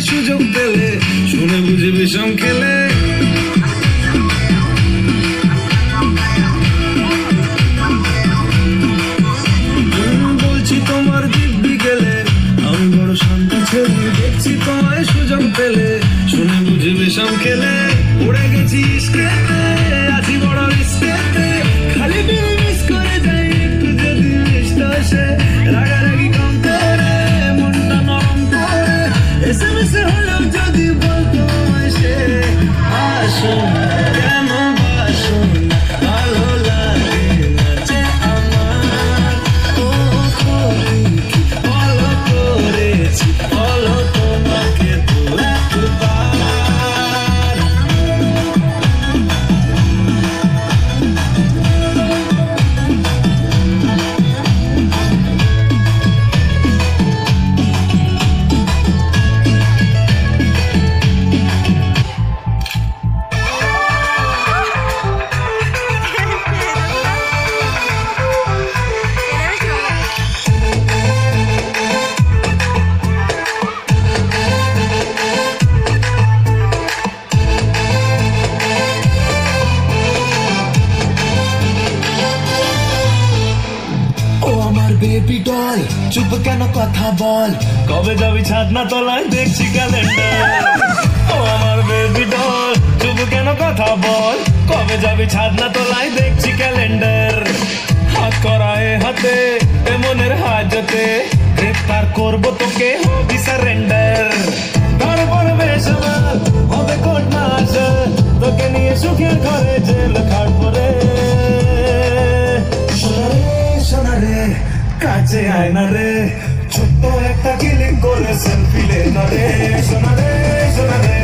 সুযোগ পেলে শুনে বুঝে বিষম খেলে বলছি তোমার দিব্যি গেলে আমি বড় শান্ত ছেলে দেখছি তোমায় সুযোগ পেলে শুনে বুঝে বিষম খেলে উড়ে গেছি ইস্কেতে আছি বড় রিস্কেতে খালি মিস করে যাই একটু যদি মিষ্ট আসে রাগারাগি কম করে মনটা নরম করে SMS হলেও যদি বলতো সে আসো কেন বাসো ভালো লাগে না যে আমার ও করি কি বলো করেছি বলো তোমাকে তো একবার বেবি ডল চুপ কেন কথা বল কবে যাবি ছাদ না তলায় দেখছি ক্যালেন্ডার ও আমার বেবি ডল চুপ কেন কথা বল কবে যাবি ছাদ না তলায় দেখছি ক্যালেন্ডার হাত করায় হাতে এ মনের হাজতে গ্রেফতার করবো তোকে হবি সারেন্ডার তারপর বেশ আমার হবে কোর্ট মার্শাল তোকে নিয়ে সুখের ঘরে জেল খাটবো রে শোনা রে কাছে আয় না রে ছোট্ট একটা কিলিং করে সেলফি লে না রে শোনা রে